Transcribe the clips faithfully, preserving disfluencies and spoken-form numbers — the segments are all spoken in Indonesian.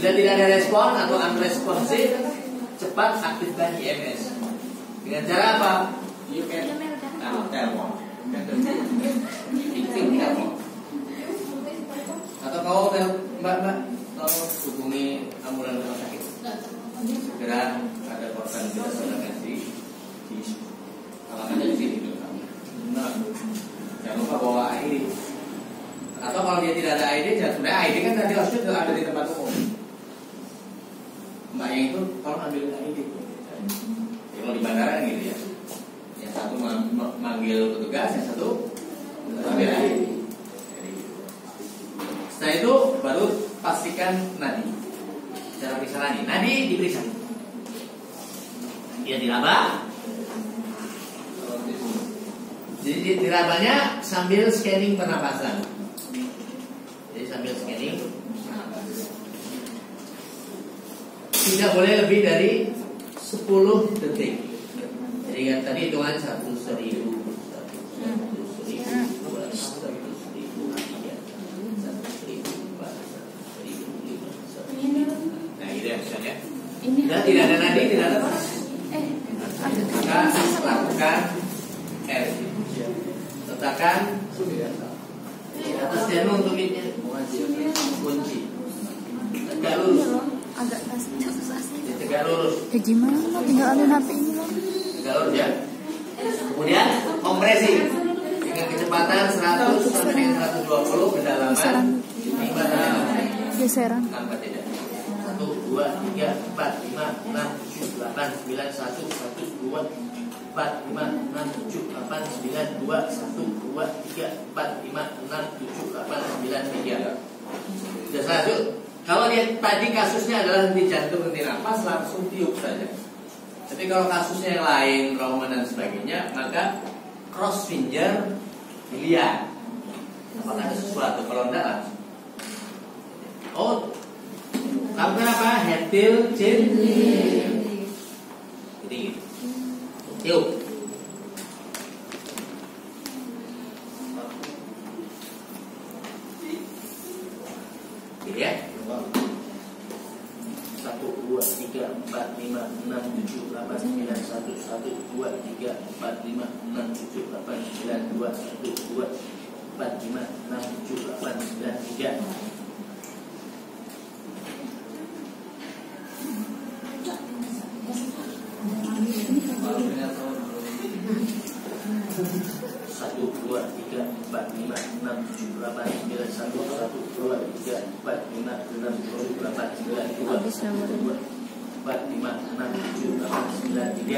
Bila tidak ada respon atau unresponsive, cepat aktifkan I M S. Dengan cara apa? You can uh, telepon, fixing telepon. Atau kau mbak mbak, kau hubungi ambulan rumah sakit. Segera ada korban kita saudarakan di di alamatnya di sini dulu. Nah, jangan lupa bawa I D. Atau kalau dia tidak ada I D, jangan sebenarnya I D kan tadi harusnya sudah ada di tempat umum. Mbaknya itu kalau ambil I D, kalau di bandara gitu ya, yang satu manggil petugas, yang satu ambil I D. Setelah itu baru pastikan nadi. Cara periksa nadi, nadi diperiksa. Dia diraba. Jadi dirabanya sambil scanning pernapasan. Jadi sambil scanning pernapasan. Tidak boleh lebih dari sepuluh detik. Jadi kan tadi hitungan satu seribu, satu seribu, dua satu seribu, tiga, satu seribu, empat, satu seribu, lima, satu seribu. Nah ini ya misalnya. Dan tidak ada nadi, tidak ada pas. Maka lakukan R. Letakkan di atas steno untuk mitnya. Kunci. Tegak lurus. Agak susah sih. Tegak lurus. Ya gimana? Tinggal alin H P ini loh. Tegak lurus ya. Kemudian kompresi dengan kecepatan seratus sampai dengan seratus dua puluh kedalaman lima geseran. Nampak tidak? satu, dua, tiga, empat, lima, enam, tujuh, delapan, sembilan, satu, satu, dua, empat, lima, enam, tujuh, delapan, sembilan, dua, satu, dua, tiga, empat, lima, enam, tujuh, delapan, sembilan, tiga. Sudah satu. Kalau dia tadi kasusnya adalah henti jantung, henti nafas, langsung tiup saja. Tapi kalau kasusnya yang lain, trauma dan sebagainya, maka cross finger dilihat apakah ada sesuatu. Kalau enggak langsung. Oh, kamu kenapa? Hetil, chin. Jadi tiup. Gitu ya. Satu, dua, tiga, empat, lima, enam, tujuh, delapan, sembilan, satu, satu, dua, tiga, empat, lima, enam, tujuh, delapan, sembilan, dua, satu, dua, empat, lima, enam, tujuh, delapan, sembilan, tiga. Satu, dua, tiga, empat, lima, enam, tujuh, delapan, sembilan, satu, satu, dua, tiga, empat, lima, enam, tujuh, delapan, sembilan, dua, dua, empat, lima, enam, tujuh, delapan, sembilan, tiga.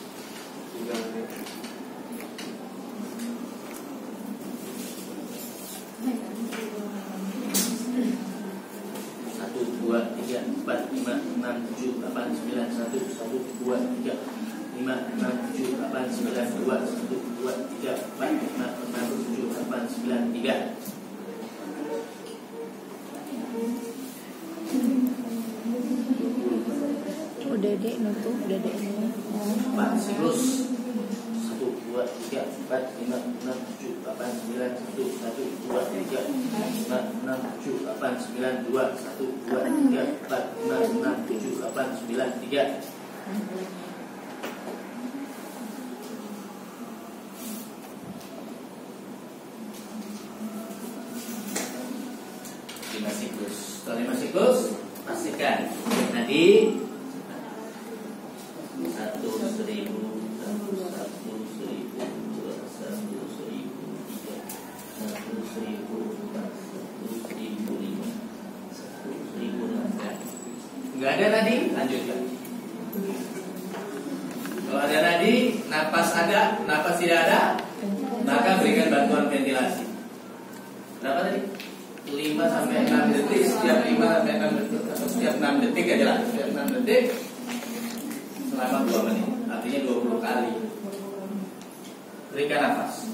Satu, dua, tiga, empat, lima, enam, tujuh, delapan, sembilan, satu, satu, dua, tiga, lima, enam, tujuh, delapan, sembilan, dua, satu, dua, tiga, empat, lima, enam, tujuh, delapan, sembilan, tiga. Oh, dedek nutup, dedek ini. Empat siklus. Satu, dua, tiga, empat, lima, enam, tujuh, delapan, sembilan, satu, satu, dua, tiga, lima, enam, tujuh, delapan, sembilan, dua, satu, dua, tiga, empat, lima, enam, tujuh, delapan, sembilan, tiga. Lima siklus. Setelah lima siklus, pastikan nanti satu seribu, satu satu seribu, dua satu seribu, tiga satu seribu, empat satu seribu, lima satu seribu enam. Enggak ada tadi, lanjutkan. Kalau ada tadi, napas ada, napas tidak ada, maka berikan bantuan ventilasi. Berapa tadi? lima sampai enam detik, setiap lima sampai enam detik atau setiap enam detik aja lah, setiap enam detik selama dua menit, artinya dua puluh kali. Berikan nafas.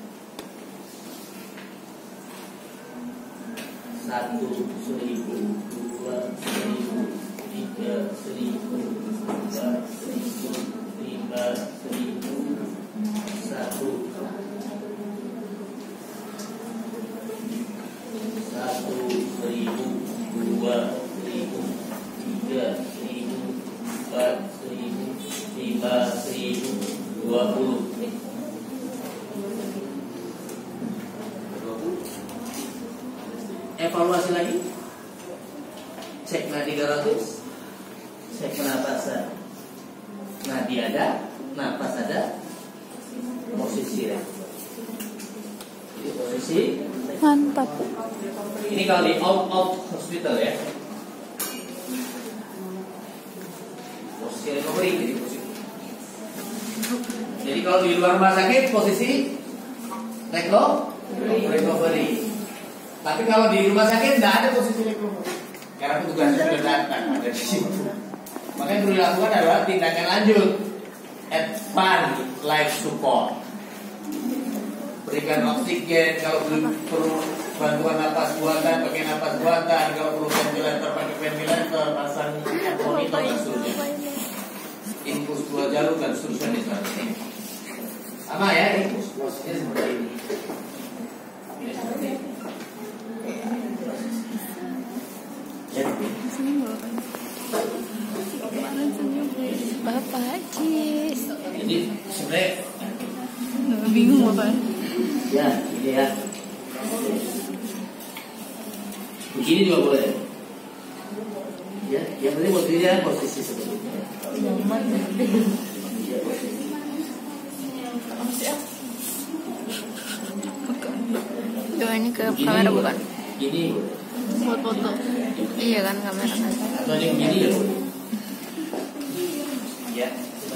Satu seribu, dua seribu, tiga seribu, empat seribu, lima seribu, satu satu seribu, dua seribu, Cek nadi tiga ratus. Cek pernapasan. Nadi ada, napas ada, posisi ya. Jadi posisi. Mantap. Ini kalau di out out hospital ya. Posisi recovery jadi posisi. Jadi kalau di luar rumah sakit posisi recovery. Tapi kalau di rumah sakit tidak ada posisi recovery. Karena petugasnya sudah datang ada di situ. Makanya perlu dilakukan adalah tindakan lanjut, advance life support. Berikan oksigen, kalau perlu bantuan napas buatan, pakai napas buatan, kalau perlu ventilator, pakai ventilator, pasang monitor dan seterusnya. Infus dua jalur dan seterusnya di sana. Sama ya, infus prosesnya seperti ini. Ini seperti ini. Bapak Cis. Jadi sebenarnya Bingung Bapak. ya, ini ya. Begini juga boleh. Ya, yang penting posisinya posisi seperti ini. Nyaman. Ya, posisi. Coba ini ke kamera bukan? Gini boleh. Buat foto. Iya kan kamera kan. Atau yang gini ya boleh. Ya.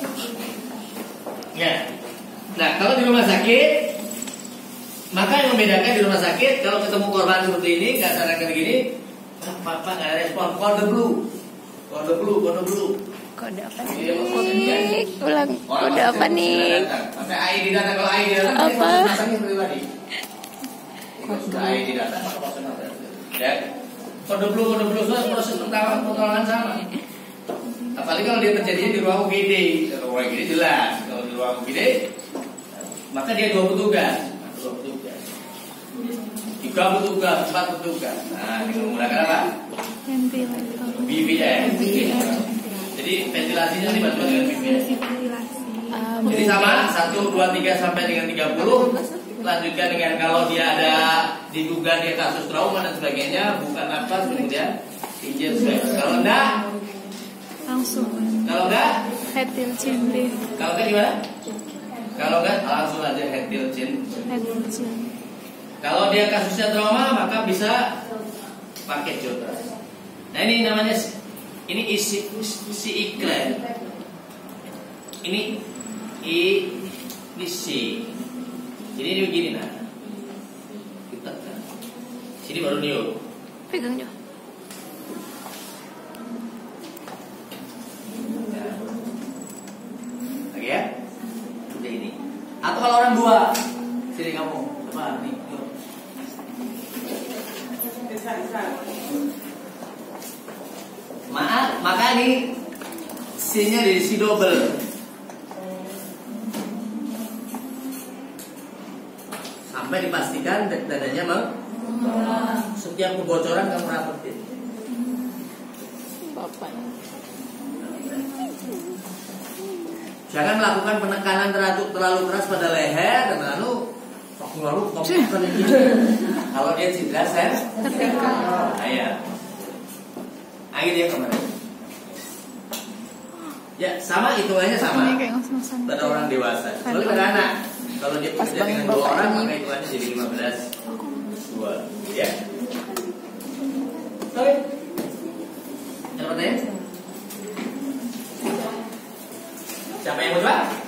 Ya. Nah, kalau di rumah sakit, maka yang membedakan di rumah sakit kalau ketemu korban seperti ini, nggak sarankan begini, Pak, Pak nggak ada respon, kode blue, kode blue, kode blue. Kode apa nih? Ulang. Kode apa nih? Sampai A I di data, kalau A I di data, Apa? masangnya pribadi. Kalau sudah A I di data, maka personal. Ya. Kode blue, kode blue, soal proses pertolongan sama. Apalagi kalau dia terjadinya di ruang U G D, kalau ruang U G D jelas, kalau di ruang U G D, maka dia dua petugas, dua petugas, tiga petugas, empat petugas. Nah, dengan menggunakan apa? Ventilator. B V M. Jadi ventilasinya dibantu dengan B V M. Jadi sama satu, dua, tiga sampai dengan tiga puluh. Lanjutkan dengan kalau dia ada diduga dia kasus trauma dan sebagainya, bukan nafas kemudian izin swab. Kalau enggak, Langsung. kalau enggak, Hetil cindi. kalau enggak gimana? Kalau enggak langsung aja head till chin. Hetil cindi. Kalau dia kasusnya trauma maka bisa pakai jodra. Nah ini namanya ini isi isi iklan. Ini i ini si. Jadi ini begini nah. Kita kan. Sini baru niup. Pegang Jo. Lagi ya. Udah ini. Atau kalau orang dua, sini kamu. Coba nih. Yuk. Maaf, maka ini C-nya dari C double. Sampai dipastikan dadanya meng. Setiap kebocoran kamu rapetin. Bapak. Jangan melakukan penekanan terlalu terlalu keras pada leher dan lalu lalu topkan ini. Kalau dia cedera, saya ayah. Ayo dia kemana? Ya sama hitungannya sama. Ini kayak ngos-ngosan. Pada orang dewasa. Kecuali pada anak. Kalau dia bekerja dengan dua orang maka hitungannya jadi lima belas dua. Ya. Oke. Ada pertanyaan? Siapa yang mau coba?